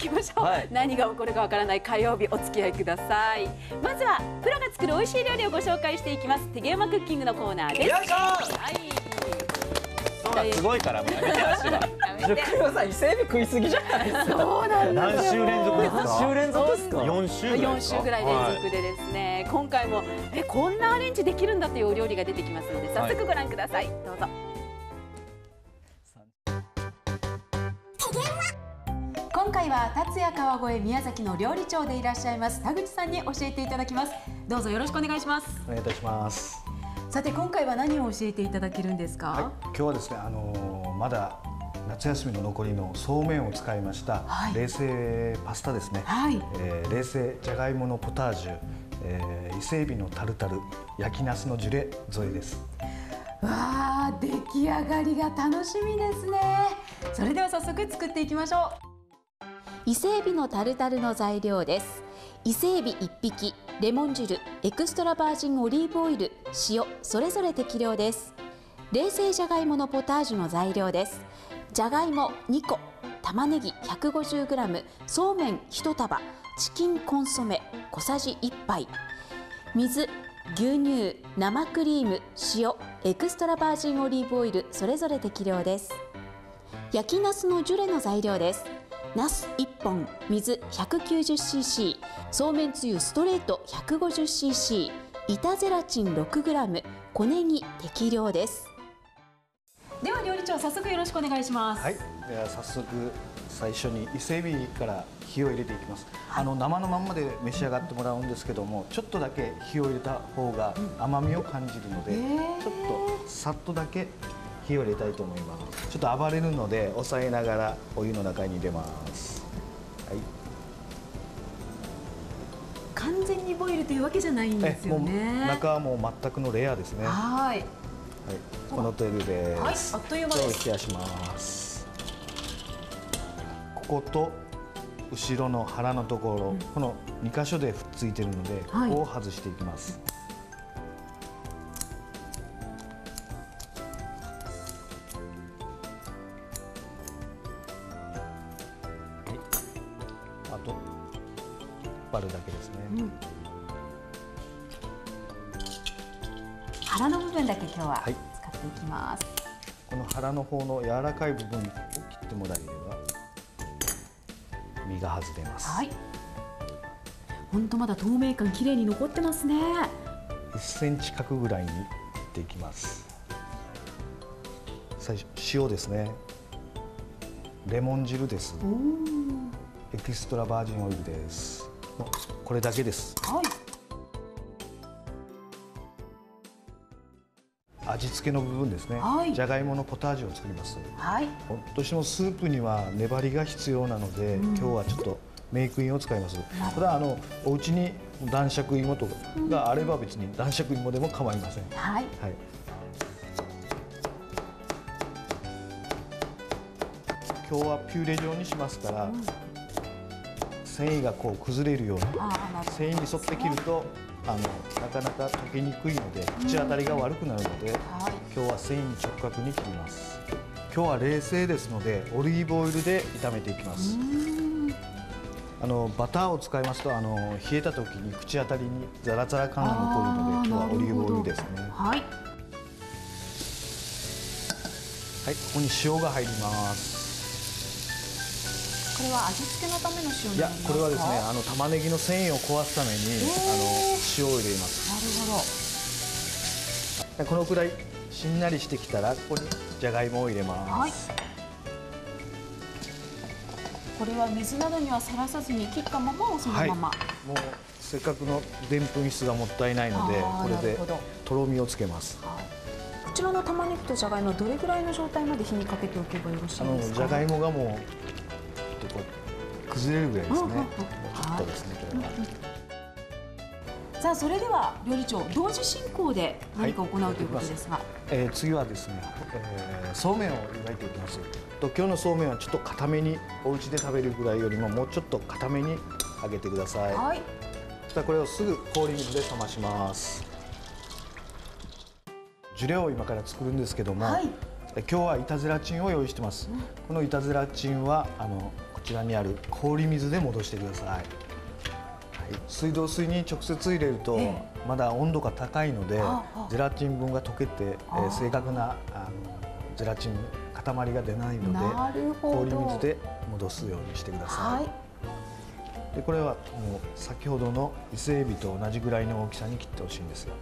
きましょう、はい、何が起こるかわからない火曜日お付き合いください。まずはプロが作る美味しい料理をご紹介していきます。手芸マクッキングのコーナーです。よいしょ。はい、 すごいからもうやめて話が。 黒さん伊勢海老食いすぎじゃないですか。 そうなんですよ。 何週連続ですか。 何週連続ですか。 4週ぐらい連続でですね、今回もこんなアレンジできるんだというお料理が出てきますので早速ご覧ください、どうぞ。今回は達也川越宮崎の料理長でいらっしゃいます田口さんに教えていただきます。どうぞよろしくお願いします。 お願いいたします。 さて今回は何を教えていただけるんですか。 はい、今日はですねまだ夏休みの残りのそうめんを使いました、はい、冷製パスタですね、はい、冷製じゃがいものポタージュ、伊勢海老のタルタル、焼きナスのジュレ添えです。 わあ、出来上がりが楽しみですね。それでは早速作っていきましょう。伊勢海老のタルタルの材料です。伊勢海老1匹、レモン汁、エクストラバージンオリーブオイル、塩、それぞれ適量です。冷製じゃがいものポタージュの材料です。じゃがいも2個、玉ねぎ 150g、そうめん1束、チキンコンソメ小さじ1杯、水、牛乳、生クリーム、塩、エクストラバージンオリーブオイル、それぞれ適量です。焼きナスのジュレの材料です。ナス1本、水 190cc、そうめんつゆストレート 150cc、板ゼラチン 6g、小ネギ適量です。では料理長、早速よろしくお願いします。 はい、では早速最初に伊勢海老から火を入れていきます。はい、生のまんまで召し上がってもらうんですけども、ちょっとだけ火を入れた方が甘みを感じるので、ちょっとさっとだけ火を入れたいと思います。ちょっと暴れるので抑えながらお湯の中に入れます。はい、 完全にボイルというわけじゃないんですよね。 中はもう全くのレアですね。 はい、 はい、この程度です。 はい、あっという間です。 冷やします。ここと後ろの腹のところ、この2箇所でくっついているので、ここを外していきます。あと割るだけですね。 腹の部分だけ今日は使っていきます。 この腹の方の柔らかい部分を切ってもらえれば身が外れます。 はい。本当まだ透明感綺麗に残ってますね。 1センチ角ぐらいに切っていきます。最初塩ですね。レモン汁です。エキストラバージンオイルです。これだけです。はい。味付けの部分ですね。はい、じゃがいものポタージュを作ります。はい。どうしてもスープには粘りが必要なので、今日はちょっとメイクインを使います。ただお家に男爵芋とかがあれば別に男爵芋でも構いません。はい。はい。今日はピューレ状にしますから、繊維がこう崩れるように繊維に沿って切るとなかなか溶けにくいので口当たりが悪くなるので、今日は繊維に直角に切ります。今日は冷製ですのでオリーブオイルで炒めていきます。バターを使いますと冷えた時に口当たりにザラザラ感が残るので、今日はオリーブオイルですね。はい、はい、ここに塩が入ります。 これは味付けのための塩になりますか？いや、 これはですね玉ねぎの繊維を壊すために塩を入れます。なるほど。このくらいしんなりしてきたらここにじゃがいもを入れます。はい、 これは水などにはさらさずに切ったままをそのまま、はい、 もうせっかくのでんぷん質がもったいないのでこれでとろみをつけます。はい、 こちらの玉ねぎとじゃがいもはどれぐらいの状態まで火にかけておけばよろしいですか？ じゃがいもがもうこう崩れるぐらいですね。ちょっとですね、これは。 さあ、それでは料理長同時進行で何か行うということですが、 次はですね、そうめんを湯がいていきます。今日のそうめんはちょっと固めに、お家で食べるぐらいよりももうちょっと固めに揚げてください。はい。そしたらこれをすぐ氷水で冷まします。ジュレを今から作るんですけども、はい、今日は板ゼラチンを用意してます。この板ゼラチンはこちらにある氷水で戻してください。はい、水道水に直接入れるとまだ温度が高いのでゼラチン分が溶けて正確なゼラチン塊が出ないので氷水で戻すようにしてください。でこれはもう先ほどの伊勢エビと同じぐらいの大きさに切ってほしいんですよ。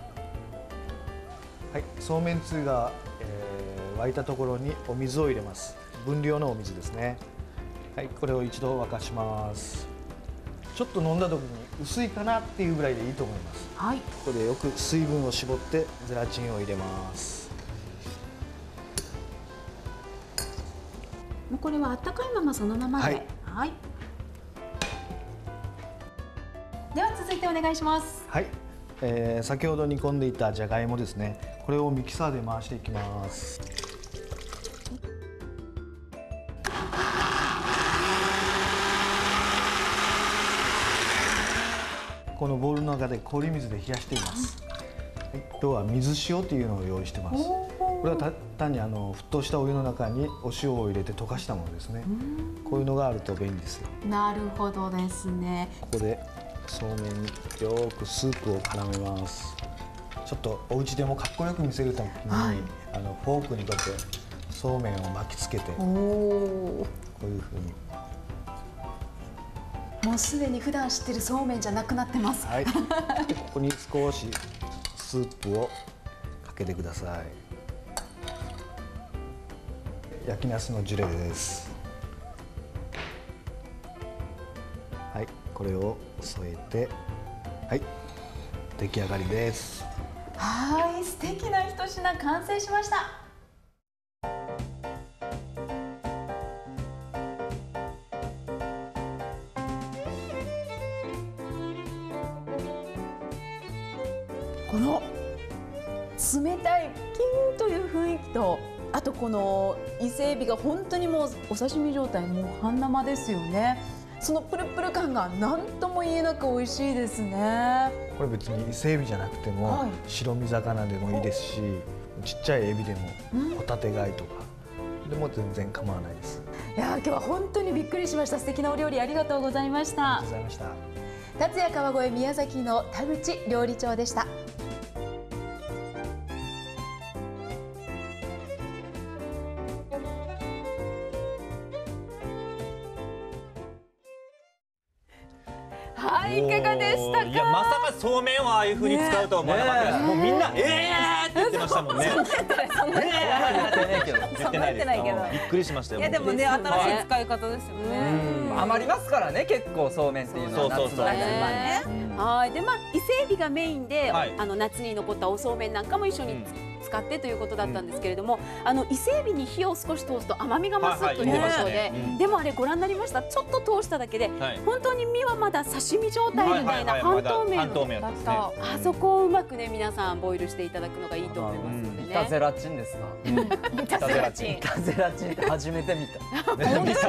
はい、そうめんつゆが、沸いたところにお水を入れます。分量のお水ですね。はい、これを一度沸かします。ちょっと飲んだ時に薄いかなっていうぐらいでいいと思います。はい、ここでよく水分を絞ってゼラチンを入れます。 もうこれは温かいままそのままで。はい。はい、では続いてお願いします。 はい、先ほど煮込んでいたじゃがいもですね。これをミキサーで回していきます。このボウルの中で氷水で冷やしています。はい、今日は水塩というのを用意してます。これは単に沸騰したお湯の中にお塩を入れて溶かしたものですね。こういうのがあると便利ですよ。 なるほどですね。 ここでそうめんによくスープを絡めます。ちょっとお家でもかっこよく見せるために、フォークにこうやってそうめんを巻きつけてこういうふうに。 もうすでに普段知ってるそうめんじゃなくなってます。 はい。ここに少しスープをかけてください。焼きナスのジュレです。はい、これを添えて、はい、出来上がりです。 はい、素敵な一品完成しました。この冷たいキンという雰囲気と、あとこの伊勢エビが本当にもうお刺身状態、もう半生ですよね。そのプルプル感が何とも言えなく美味しいですね。 これ別に伊勢エビじゃなくても、白身魚でもいいですし、ちっちゃいエビでも、ホタテ貝とかでも全然構わないです。 いや今日は本当にびっくりしました。素敵なお料理ありがとうございました。 ありがとうございました。 達也川越宮崎の田口料理長でした。はい、いかがでしたか。 いや、まさかそうめんをああいう風に使うとは思わなかったです。もうみんなって言ってましたもんね。言ってないですけど、びっくりしましたよ。 いやでもね、新しい使い方ですよね。余りますからね、結構そうめんっていうのは夏場ね。 はい、で伊勢エビがメインで夏に残ったおそうめんなんかも一緒に使ってということだったんですけれども、伊勢エビに火を少し通すと甘みが増すということで、でもあれご覧になりました。ちょっと通しただけで本当に身はまだ刺身状態みたいな半透明だった。あそこをうまくね皆さんボイルしていただくのがいいと思いますのでね。 板ゼラチンですか。 板ゼラチン。 板ゼラチンって初めて見た。 本当に？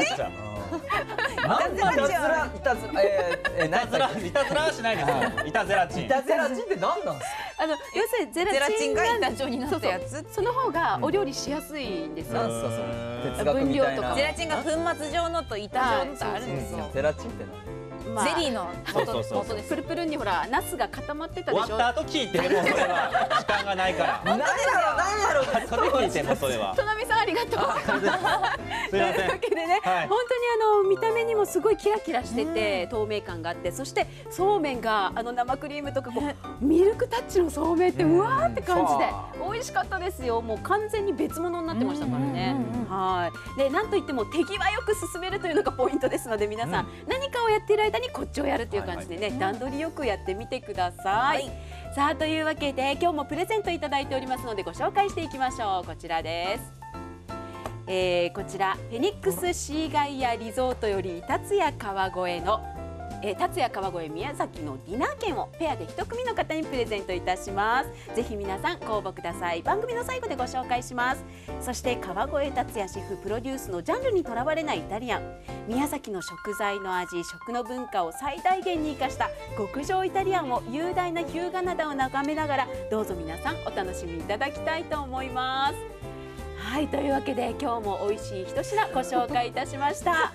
いたずらはしないですよ。板ゼラチン。 板ゼラチンって何なんですか。 要するにゼラチンが板状になったやつ、その方がお料理しやすいんですよ。分量とか。 ゼラチンが粉末状のと板状のとあるんですよ。 ゼラチンってゼリーの元です。プルプルにほらナスが固まってたでしょ。 終わった後聞いてもそれは時間がないから。 何やろ。 それ聞いてもそれは。 となみさんありがとう。 すいません。 というわけでね、本当に見た目にもすごいキラキラしてて透明感があって、そしてそうめんが生クリームとかこうミルクタッチのそうめんってうわーって感じで美味しかったですよ。もう完全に別物になってましたからね。はい。でなんといっても手際よく進めるというのがポイントですので、皆さん何かをやっている間にこっちをやるという感じでね、段取りよくやってみてください。さあというわけで今日もプレゼントいただいておりますのでご紹介していきましょう。こちらです。こちらフェニックスシーガイアリゾートより達也川越の達也川越宮崎のディナー券をペアで1組の方にプレゼントいたします。ぜひ皆さんご応募ください。番組の最後でご紹介します。そして川越達也シェフプロデュースのジャンルにとらわれないイタリアン、宮崎の食材の味、食の文化を最大限に生かした極上イタリアンを雄大な日向灘を眺めながらどうぞ皆さんお楽しみいただきたいと思います。 はい、というわけで今日も美味しい一品ご紹介いたしました。はい、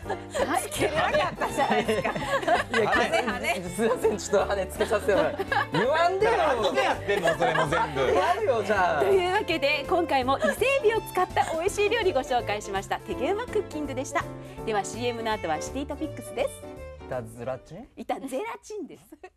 つけなかったじゃないですか。 いや、すいません、ちょっと羽つけさせてもらう。言わんでよ。 何でやってんのそれも全部。 やるよじゃあ。 というわけで今回も伊勢海老を使った美味しい料理ご紹介しました。手毛馬クッキングでした。では CM の後はシティトピックスです。 いたずらちん。 いたゼラチンです。